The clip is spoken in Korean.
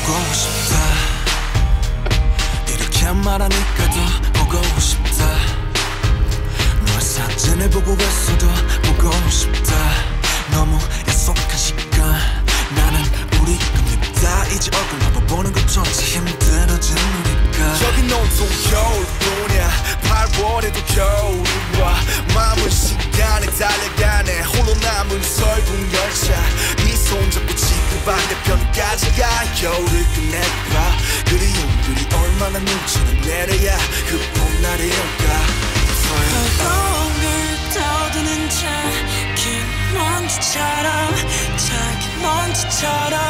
보고 싶다. 이렇게 말하니까 더 보고 싶다. 너의 사진을 보고 있어도 보고 싶다. 너무 약속한 시간 나는 우리 겁니다. 이제 얼굴 한번 보는 것조차 힘들어진 우리가. 여긴 온통 겨울뿐이야. 8월에도 겨울이 와. 마음은 시간에 달려가네. 홀로 남은 설국 열차. 네 손잡고 지금 반대편까지 가. 겨울을 끝내봐. 그리움들이 얼마나 눈치를 내려야 그 봄날이 올까. 허공을 떠도는 작은 먼지처럼 작은 먼지처럼